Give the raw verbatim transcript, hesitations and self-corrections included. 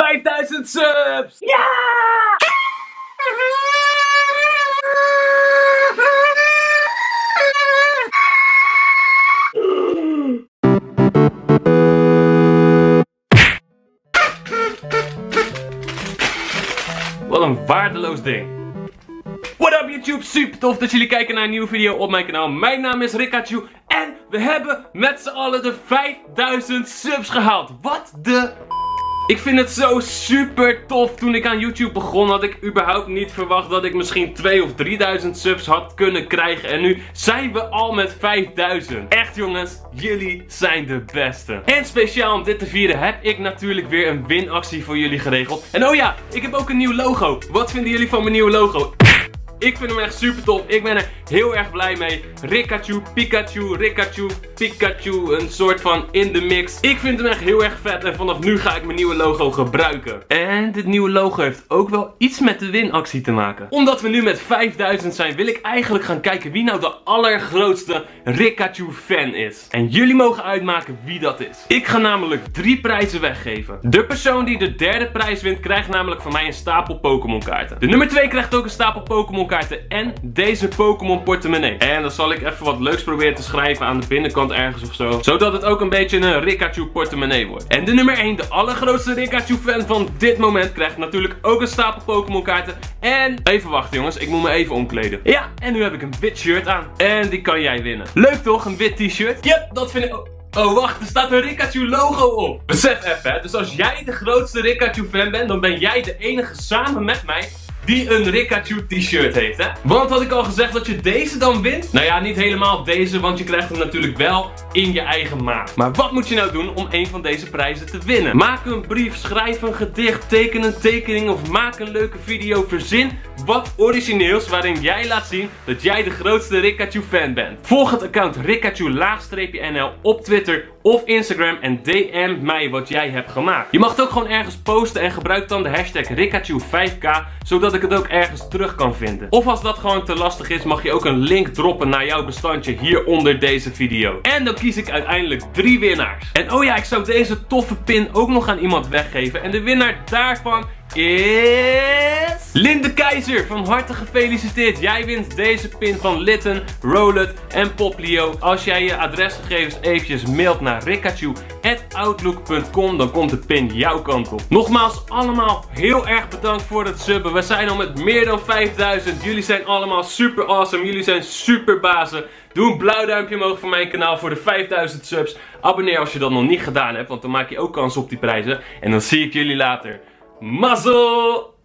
vijfduizend subs! Ja! Wat een waardeloos ding. What up YouTube, super tof dat jullie kijken naar een nieuwe video op mijn kanaal. Mijn naam is Rikachu en we hebben met z'n allen de vijfduizend subs gehaald. Wat de... Ik vind het zo super tof. Toen ik aan YouTube begon had ik überhaupt niet verwacht dat ik misschien tweeduizend of drieduizend subs had kunnen krijgen. En nu zijn we al met vijfduizend. Echt jongens, jullie zijn de beste. En speciaal om dit te vieren heb ik natuurlijk weer een winactie voor jullie geregeld. En oh ja, ik heb ook een nieuw logo. Wat vinden jullie van mijn nieuwe logo? Ik vind hem echt super tof. Ik ben er heel erg blij mee. Rikachu, Pikachu, Rikachu, Pikachu. Een soort van in de mix. Ik vind hem echt heel erg vet. En vanaf nu ga ik mijn nieuwe logo gebruiken. En dit nieuwe logo heeft ook wel iets met de winactie te maken. Omdat we nu met vijfduizend zijn, wil ik eigenlijk gaan kijken wie nou de allergrootste Rikachu fan is. En jullie mogen uitmaken wie dat is. Ik ga namelijk drie prijzen weggeven. De persoon die de derde prijs wint, krijgt namelijk van mij een stapel Pokémon kaarten. De nummer twee krijgt ook een stapel Pokémon kaarten en deze Pokémon portemonnee. En dan zal ik even wat leuks proberen te schrijven aan de binnenkant ergens of zo. Zodat het ook een beetje een Rikachu portemonnee wordt. En de nummer één, de allergrootste Rikachu fan van dit moment, krijgt natuurlijk ook een stapel Pokémon kaarten. En even wachten jongens, ik moet me even omkleden. Ja, en nu heb ik een wit shirt aan. En die kan jij winnen. Leuk toch, een wit t-shirt? Yep, dat vind ik... Oh. Oh wacht, er staat een Rikachu logo op. Besef even hè, dus als jij de grootste Rikachu fan bent, dan ben jij de enige samen met mij die een Rikachu t-shirt heeft, hè? Want had ik al gezegd dat je deze dan wint? Nou ja, niet helemaal deze, want je krijgt hem natuurlijk wel in je eigen maat. Maar wat moet je nou doen om een van deze prijzen te winnen? Maak een brief, schrijf een gedicht, teken een tekening of maak een leuke video. Verzin wat origineels waarin jij laat zien dat jij de grootste Rikachu fan bent. Volg het account Rikachu-N L op Twitter of Instagram en D M mij wat jij hebt gemaakt. Je mag het ook gewoon ergens posten en gebruik dan de hashtag Rikachu vijf K, zodat ik het ook ergens terug kan vinden. Of als dat gewoon te lastig is, mag je ook een link droppen naar jouw bestandje hier onder deze video. En dan kies ik uiteindelijk drie winnaars. En oh ja, ik zou deze toffe pin ook nog aan iemand weggeven. En de winnaar daarvan is... Linde Keizer, van harte gefeliciteerd. Jij wint deze pin van Litten, Rowlet en Poplio. Als jij je adresgegevens eventjes mailt naar rikachu at outlook punt com, dan komt de pin jouw kant op. Nogmaals, allemaal heel erg bedankt voor het subben. We zijn al met meer dan vijfduizend. Jullie zijn allemaal super awesome. Jullie zijn super bazen. Doe een blauw duimpje omhoog voor mijn kanaal voor de vijfduizend subs. Abonneer als je dat nog niet gedaan hebt, want dan maak je ook kans op die prijzen. En dan zie ik jullie later. Mazzel!